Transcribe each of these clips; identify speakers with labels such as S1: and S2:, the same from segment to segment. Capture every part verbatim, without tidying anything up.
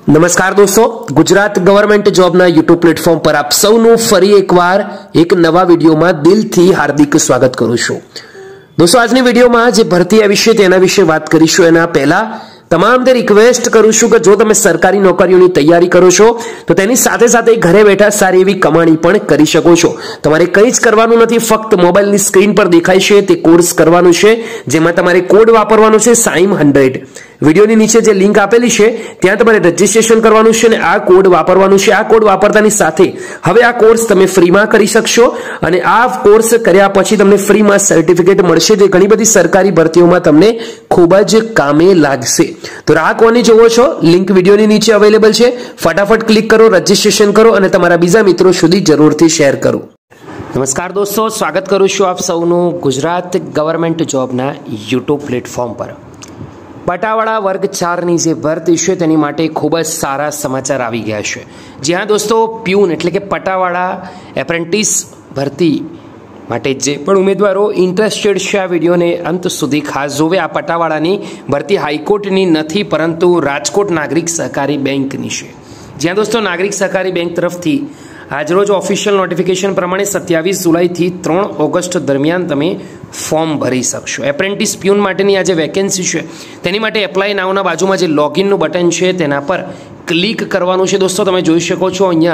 S1: नमस्कार दोस्तों, गुजरात गवर्नमेंट जॉबना यूट्यूब प्लेटफॉर्म पर आप सौનું ફરી એકવાર એક નવા વિડીયોમાં દિલથી હાર્દિક સ્વાગત કરું છું। दोस्तों આજની વિડીયોમાં જે ભરતી આવી છે તેના વિશે વાત કરીશું। એના પહેલા તમામને રિક્વેસ્ટ કરું છું કે જો તમે સરકારી નોકરીઓની તૈયારી કરો છો તો તેની સાથે સાથે ઘરે બેઠા સારી એવી કમાણી પણ કરી શકો છો। તમારે કંઈ જ કરવાનું નથી, ફક્ત મોબાઈલની સ્ક્રીન પર દેખાય છે તે કોર્સ કરવાનું છે, જેમાં તમારે કોડ વાપરવાનો છે સાઈમ હંડ્રેડ। વિડીયોની નીચે જે લિંક આપેલી છે ત્યાં તમારે રજીસ્ટ્રેશન કરવાનું છે અને આ કોડ વાપરવાનું છે। આ કોડ વાપરતાની સાથે હવે આ કોર્સ તમે ફ્રીમાં કરી શકશો અને આ કોર્સ કર્યા પછી તમને ફ્રીમાં સર્ટિફિકેટ મળશે, જે ઘણી બધી સરકારી ભરતીઓમાં તમને ખૂબ જ કામે લાગશે। तो राह कोनी जोवो छो, लिंक विडियोनी नीचे अवेलेबल छे। फटाफट क्लिक करो, रजिस्ट्रेशन करो અને તમારા બીજા મિત્રો સુધી જરૂરથી શેર કરો। नमस्कार दोस्तों, स्वागत करूं છું આપ સૌનું ગુજરાત ગવર્મેન્ટ જોબના યુટ્યુબ પ્લેટફોર્મ પર। પટાવાળા વર્ગ ચારની જે ભરતી છે તેની માટે ખૂબ જ સારા સમાચાર આવી ગયા છે। જ્યાં દોસ્તો પ્યુન એટલે કે પટાવાળા એપ્રેન્ટિસ ભરતી માટે જે પણ ઉમેદવારો ઇન્ટરેસ્ટેડ છે આ વિડીયોને અંત સુધી ખાસ જોવે। આ પટાવાળાની ભરતી હાઈકોર્ટની નથી પરંતુ રાજકોટ નાગરિક સહકારી બેંકની છે। જ્યાં દોસ્તો નાગરિક સહકારી બેંક તરફથી આજરોજ ઓફિશિયલ નોટિફિકેશન પ્રમાણે સત્યાવીસ જુલાઈથી ત્રણ ઓગસ્ટ દરમિયાન તમે ફોર્મ ભરી શકશો। એપ્રેન્ટિસ પ્યુન માટેની આ જે વેકેન્સી છે તેની માટે એપ્લાય નાવના બાજુમાં જે લોગિનનું બટન છે તેના પર ક્લિક કરવાનું છે। દોસ્તો તમે જોઈ શકો છો અહીંયા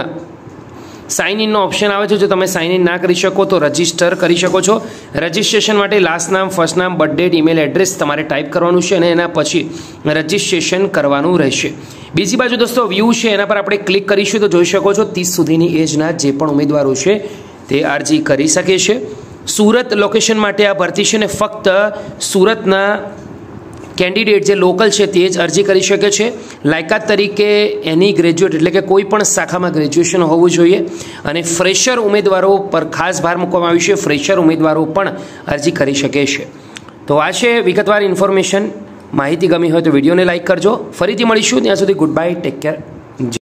S1: साइन इन ऑप्शन आवे छे। जो तमे साइन इन ना करी शको तो रजिस्टर करी शको छो। रजिस्ट्रेशन माटे last name, first name, birth date, email address तमारे टाइप करवानुं छे अने एना पछी रजिस्ट्रेशन करवानुं रहेशे। बीजी बाजु दोस्तों व्यू छे एना पर आपणे क्लिक करीशुं तो जोई शको छो तीस सुधीनी एजना जे पण उमेदवारो छे ते अरजी करी शके छे। सूरत लोकेशन माटे आ भरती छे ने फक्त सूरतना कैंडिडेट जो लोकल है ते ज अरजी करी शके छे। लायकात तरीके एनी ग्रेज्युएट एटले के कोई पण शाखा में ग्रेज्युएशन होवुं जोईए अने फ्रेशर उम्मीदवारों पर खास भार मूकवामां आव्यो छे। फ्रेशर उम्मीदवारों पण अरजी करी शके छे। तो आ छे विगतवार इन्फॉर्मेशन। माहिती गमी होय तो विडियोने लाइक करजो। फरीथी मळीशुं, त्यां सुधी गुड बाय, टेक केयर।